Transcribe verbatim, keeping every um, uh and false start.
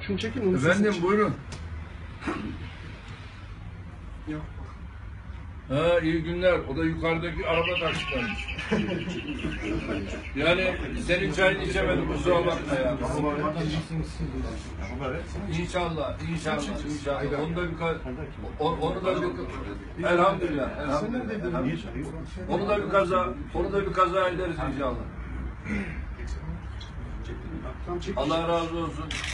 Şunu çekin onu. Efendim buyurun. Yok. Ha iyi günler. O da yukarıdaki araba taşıtlarmış. Yani senin çayını içemedim kusura bakma ya. İnşallah, inşallah, inşallah. Onu da bir ka- o- onu da bir elhamdülillah, elhamdülillah. Onu da bir kaza, onu da bir kaza ederiz inşallah. Allah razı olsun.